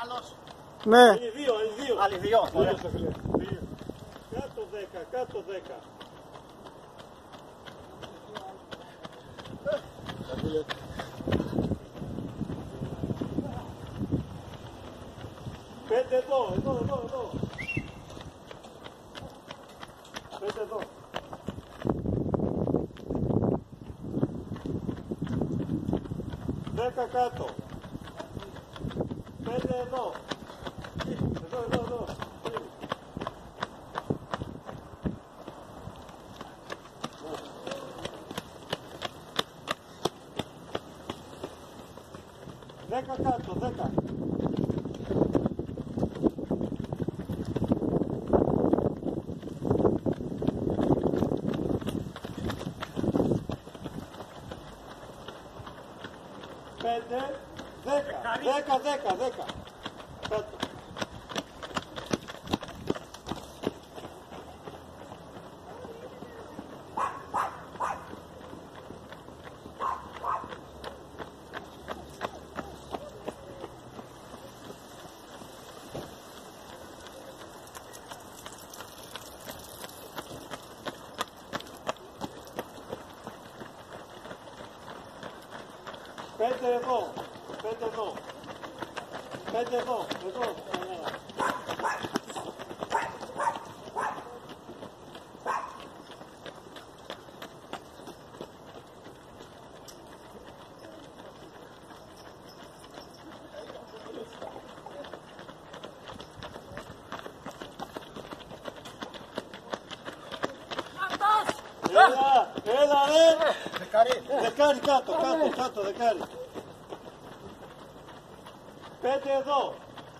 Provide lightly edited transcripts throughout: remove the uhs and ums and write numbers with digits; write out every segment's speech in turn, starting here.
Άλλος. Ναι. Άλλοι δύο. Άλλοι δύο. Ωραία. Κάτω 10, κάτω 10. Πέντε εδώ. Πέντε εδώ. Δέκα κάτω. Πέντε εδώ. Εδώ. 10 κάτω, 10. Πέντε, 10. Κάτω. Πέντε εδώ. Έλα ρε! Δεκάρι κάτω, δεκάρι. Πέντε εδώ.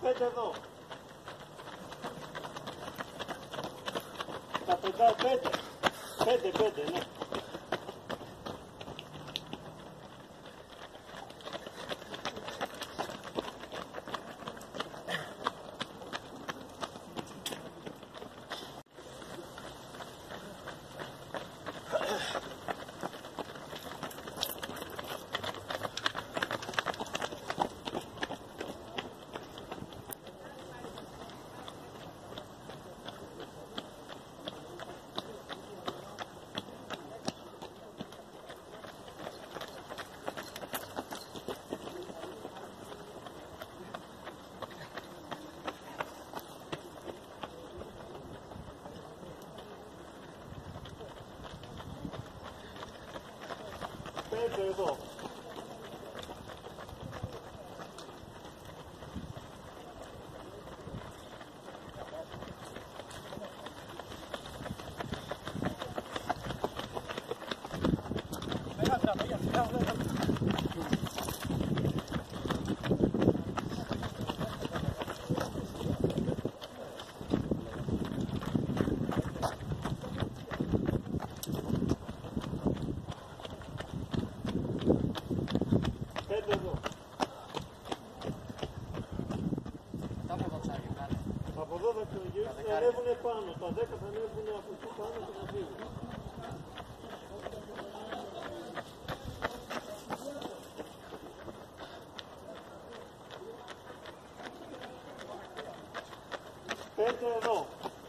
Τα πεντά, πέντε, ναι. Πέντε εδώ. Από εδώ θα ανέβουνε πάνω, τα 10 θα ανέβουνε από εκεί πάνω και θα φύγουν. Πέντε εδώ.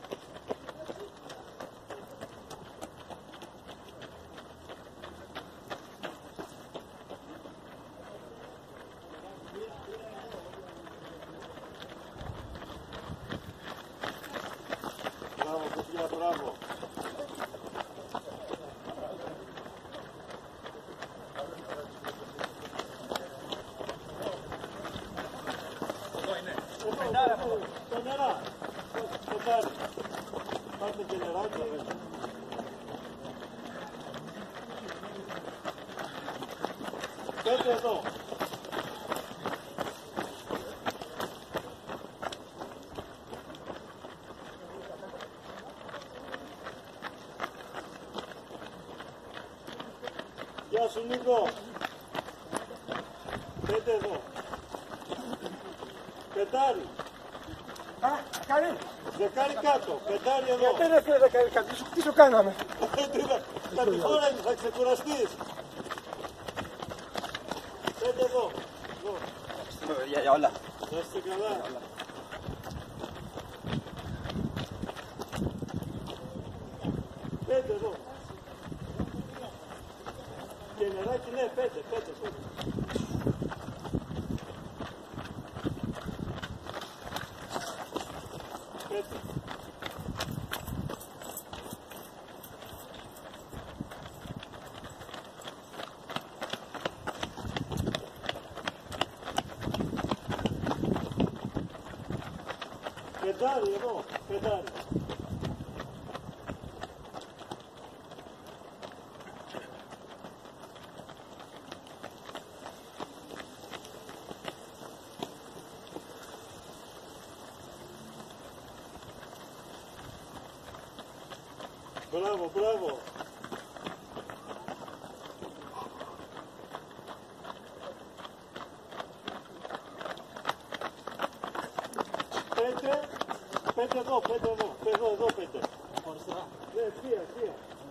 Μπράβο. Εδώ είναι. Πεντάρα. Πεντάρα. Πάρτε και νεράκι. Πέντε εδώ. Γεια σου Νίκο. Πέντε εδώ. Πεντάρι. Δεκάρι κάτω. Πεντάρι εδώ. Γιατί δεν φίλε δεκάρι κάτω, τι σου κάναμε. Κάτι χώρα θα ξεκουραστείς. Πέντε εδώ. Για όλα. Να είστε καλά. Πέντε εδώ. Και νεράκι, ναι, πέντε. Πεντάρι εδώ, πεντάρι. Μπράβο, μπράβο. Πέντε εδώ, εδώ πέντε. Αριστερά. Ναι, ευθεία.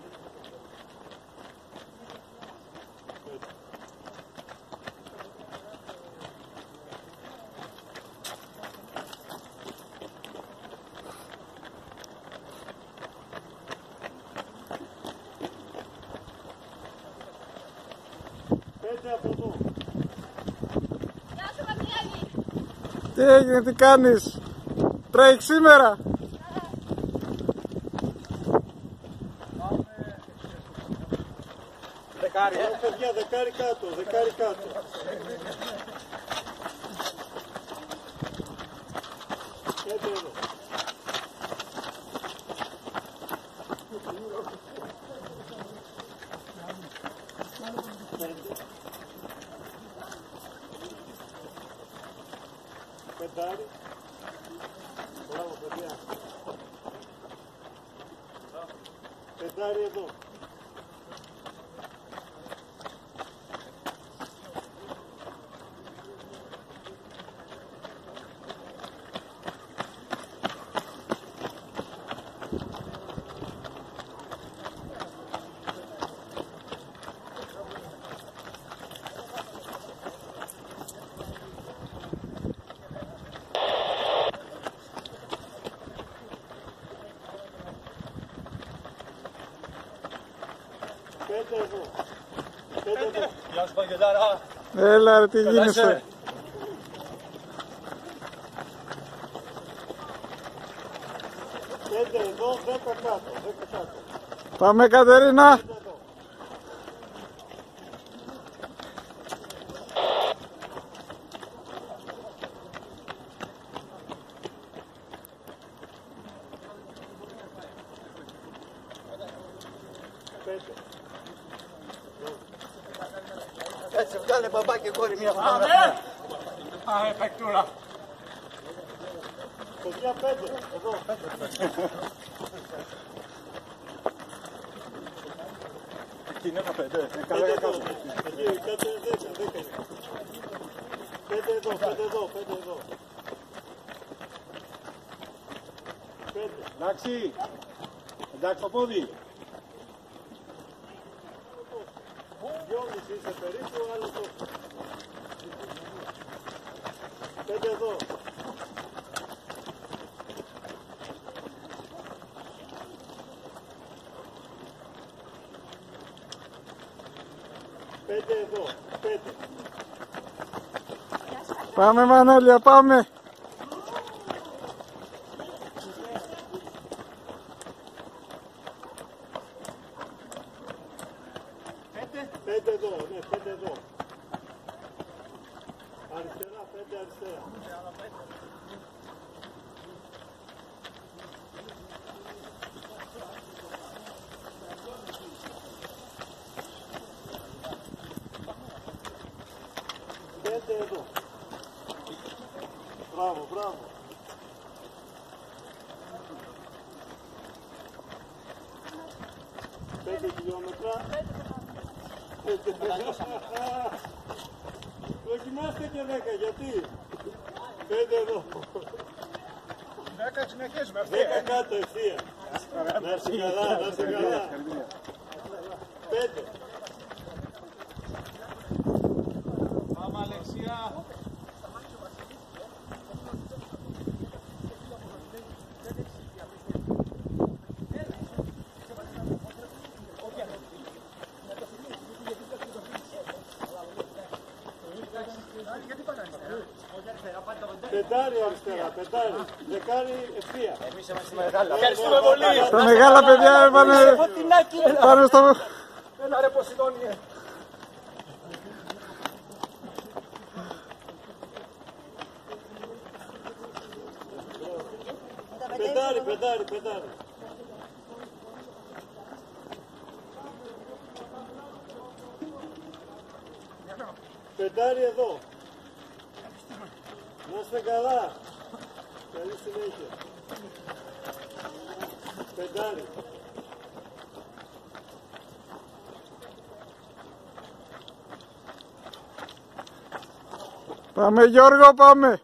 Πέντε από εδώ. Γεια σου Βαγγέλη. Τι έγινε, τι κάνεις? Τρέχει σήμερα? Δεκάρι. Παιδιά, δεκάρι κάτω. Πέντε εδώ. Πεντάρι. Μπράβο, παιδιά. Πεντάρι εδώ. Πέντε εδώ. Γεια σου Βαγγελάρα. Έλα ρε, τι γίνεσαι? Πέντε εδώ, 10 κάτω. Πάμε Κατερίνα. Έτσι βγάλε μπαμπά και κόρη μια φορά. Α, παικτούρα. Παιδιά, πέντε. Εδώ. Εκείνη έχω πέντε. Πέντε εδώ. Εκεί, κάτω 10. Πέντε εδώ. Πέντε. Εντάξει. Εντάξει το πόδι. 2,5 είσαι περίπου, άλλο τόσο. Πέντε εδώ. Πέντε εδώ. Πέντε. Πάμε Μανώλια, πάμε. Πέντε εδώ, ναι, πέντε εδώ. Αριστερά, πέντε αριστερά. Πέντε εδώ. Μπράβο. 5 χιλιόμετρα. Δοκιμάστε και 10, γιατί? 5 εδώ. 10 συνεχίζουμε. 10 κάτω ευθεία. Να είσαι καλά. 5. Πάμε Αλεξία. αριστερά, πεντάρι, δεκάρι, ευθεία. Εμείς είμαστε μεγάλα. Ευχαριστούμε πολύ. Τα μεγάλα παιδιά πάνε στο... Έλα ρε Ποσειδόνιε. Πεντάρι, πεντάρι, πεντάρι. Πεντάρι εδώ. Να είστε καλά. Καλή συνέχεια. Πεντάρι. Πάμε Γιώργο, πάμε.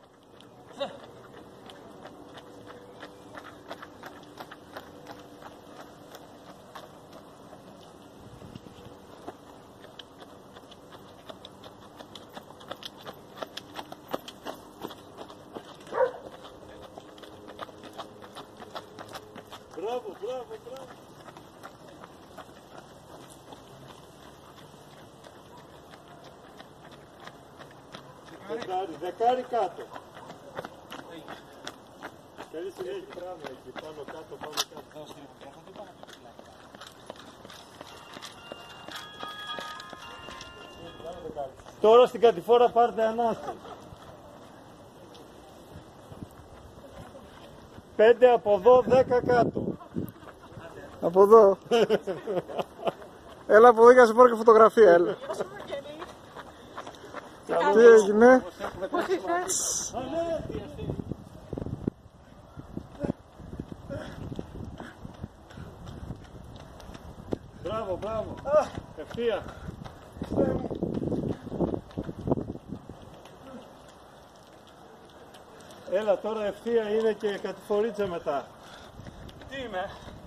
Μπράβο, μπράβο, μπράβο. Δεκάρι, δεκάρι κάτω. Καλή συνέχεια. Μπράβο, εκεί, πάνω κάτω, πάνω κάτω. Τώρα στην κατηφόρα πάρτε ανάσταση. 5 από εδώ, 10 κάτω. Από εδώ. Έλα από εδώ και σε πάρω και φωτογραφία, έλα. Τι έγινε? Μπράβο, μπράβο. Ευθεία. Έλα, τώρα ευθεία είναι και κατηφορίτσα μετά. Τι είμαι.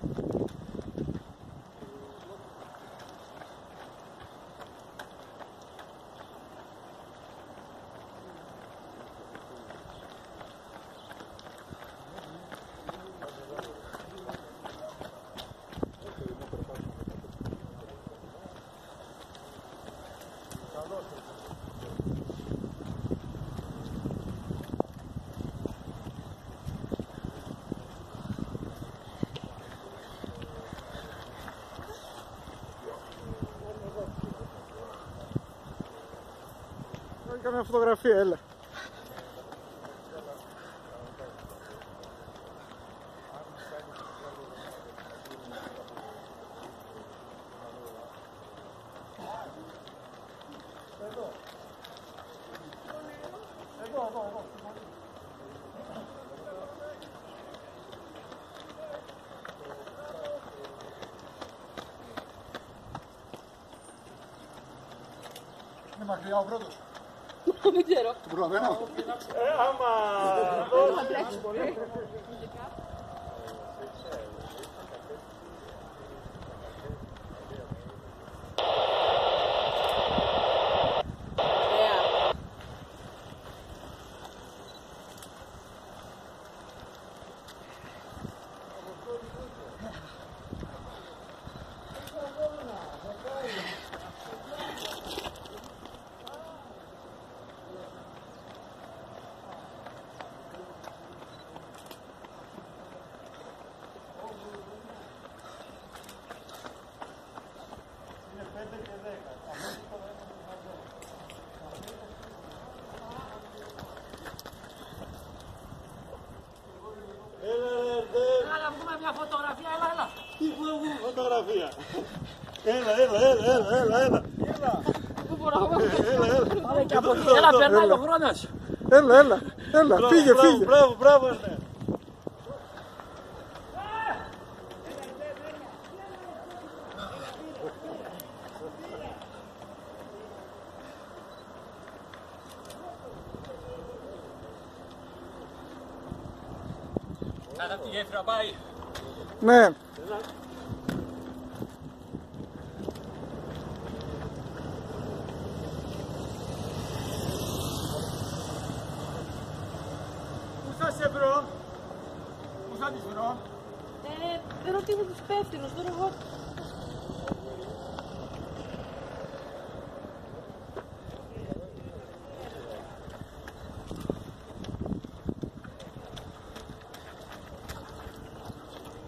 Κάνε μια φωτογραφία, έλα. Είναι μακριά ο πρώτος. Δεν ξέρω. Του προλαβαίνω. Άμα Έλα, βγούμε μια φωτογραφία, έλα, έλα. τι φωτογραφία. Έλα. Πού μπορώ να Πάμε και από εκεί, έλα, περνάει ο χρόνος. Έλα, φύγε. Μπράβο, ναι. Κάνα από τη γέφυρα πάει. Ναι. Πού θα σε βρω. Πού θα τις βρω. Δεν ρωτήσω τους υπεύθυνους, τώρα εγώ.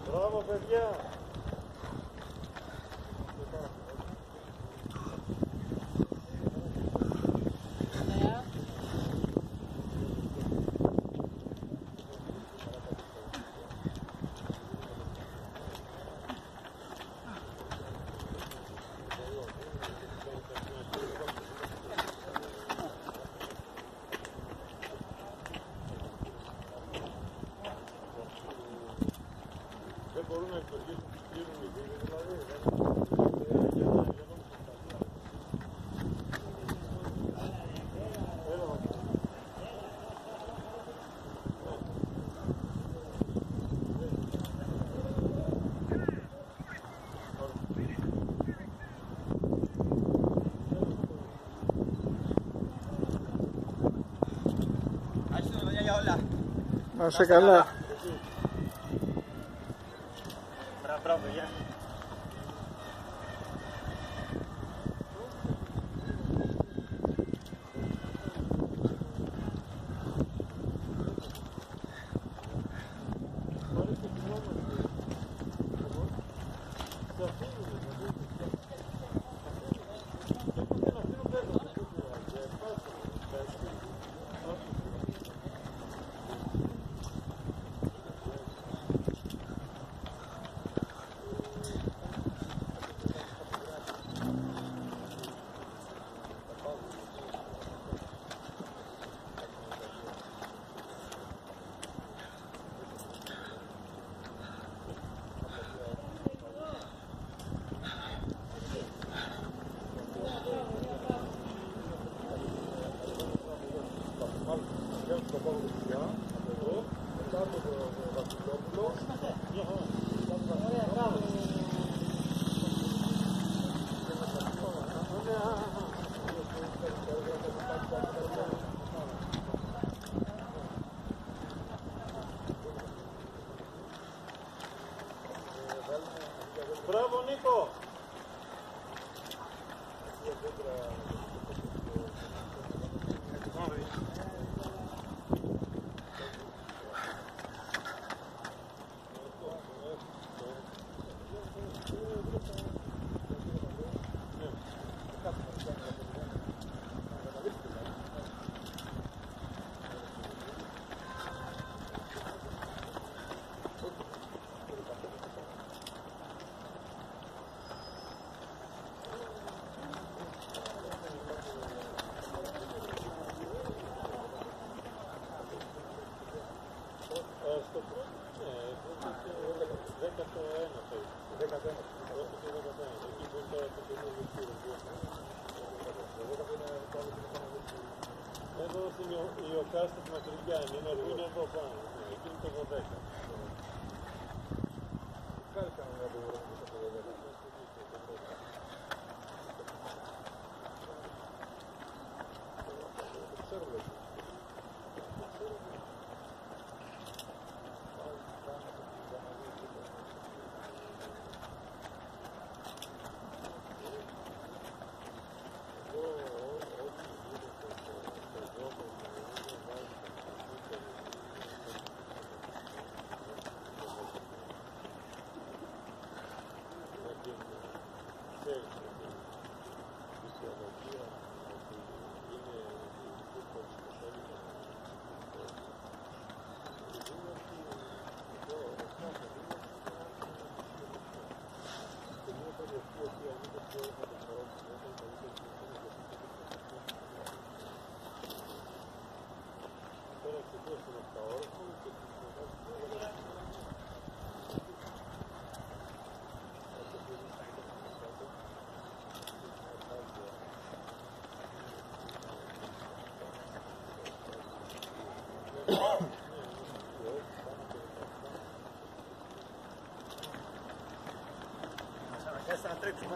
Μπράβο, παιδιά. Δεν μπορούν να υπολογίσουν τι κλείνουν οι δύο, δηλαδή. Να είσαι καλά. Μπράβο, παιδιά. Μπράβο, Νίκο. Στο πρώτο, ναι, πρώτο 11 θα είσαι. 11. Πρώτο και 11. Εκεί που είναι το καινούργιο κύριο. Εδώ είναι η οκάστα της Μακρυγιάννη, είναι εδώ πάνω. Εκεί είναι το 12. Να τρέξουμε.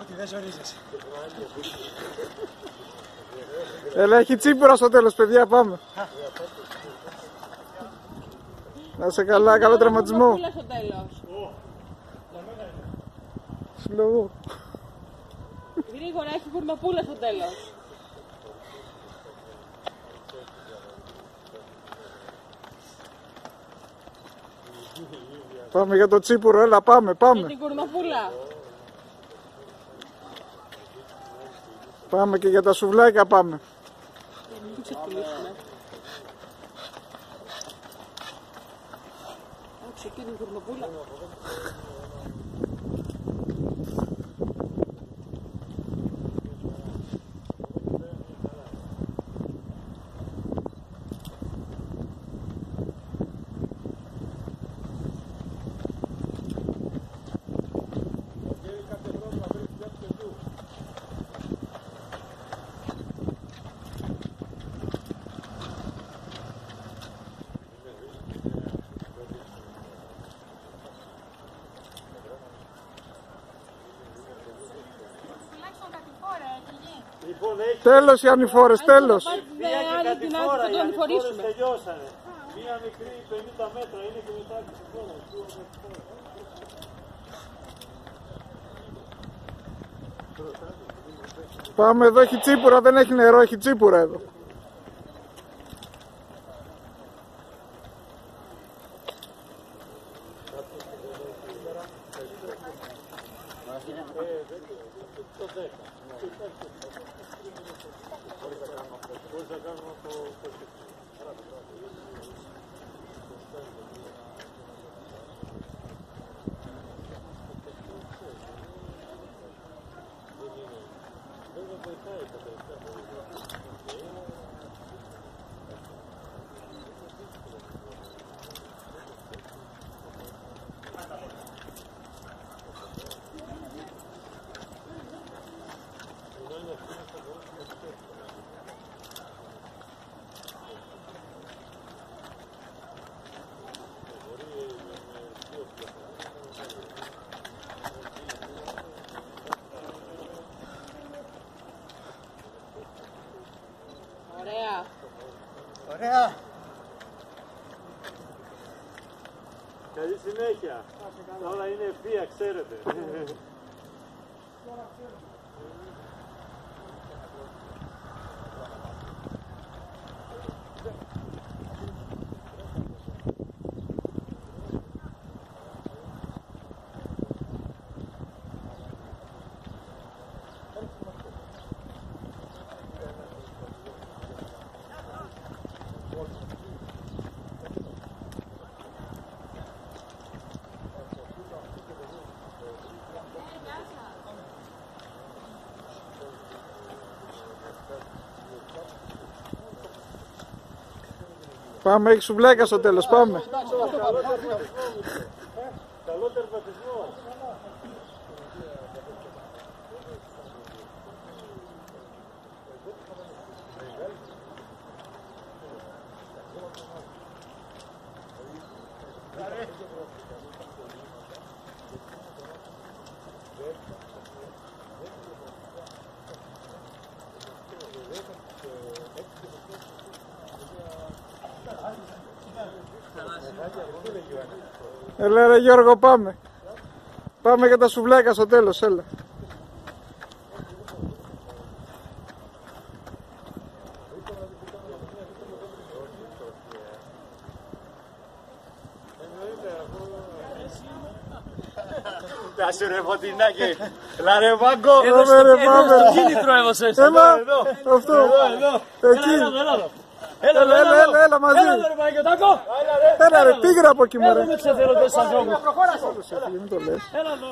ότι δεν ζορίζεσαι. Έλα, έχει τσίπουρα στο τέλος, παιδιά, πάμε. Να είσαι καλά, καλό τραυματισμό. Πούλα στο τέλος. Συλλογού. Γρήγορα, έχει κουρμαπούλα στο τέλος. Πάμε για το τσίπουρο, έλα, πάμε, Με πάμε. την κουρμαπούλα. Πάμε και για τα σουβλάκια, πάμε. Μην ξεπουλήσουμε. Άκουσε εκεί την κουρμαπούλα. Τέλος οι ανηφόρες, τέλος. Μία και Άλλη κάτι την άλλη φορά, θα οι το ανηφόρες ανηφορήσουμε. τελειώσανε. Μία μικρή 50 μέτρα είναι και μετά τη φορά. Πάμε, εδώ έχει τσίπουρα, δεν έχει νερό, έχει τσίπουρα εδώ. Ωραία. Ωραία. Καλή συνέχεια. Όλα είναι ευθεία, ξέρετε. Πάμε, έχει σουβλάκια στο τέλος, πάμε. Καλό τερματισμό. Έλα ρε Γιώργο, πάμε. Πάμε για τα σουβλάκια στο τέλος, έλα. Τα σου ρε Φωτεινάκη. Έλα ρε Βάγκο. Πάμε ρε, πάμε. Κίνητρο έδωσες. Έλα, αυτό. Εκεί. Έλα μαζί. Έλα ρε, πήγαινε από εκεί μωρέ. Μην το λες.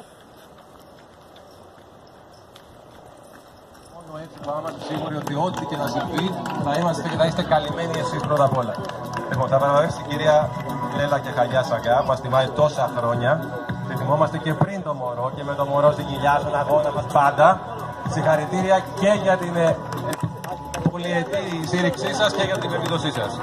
Μόνο έτσι μπορούμε να είμαστε σίγουροι ότι ό,τι και να συμβεί θα είμαστε και θα είστε καλυμμένοι εσείς πρώτα απ' όλα. Λοιπόν, θα παραδείξει την κυρία Λέλα και Χαγιά Σαγκά που μας τιμάει τόσα χρόνια. Τη θυμόμαστε και πριν το μωρό και με το μωρό στην κοιλιά, στον αγώνα μας πάντα. Συγχαρητήρια και για την πολυετή στήριξή σας και για την επίδοσή σας.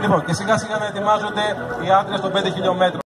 Λοιπόν, και σιγά σιγά να ετοιμάζονται οι άντρες των 5 χιλιόμετρων.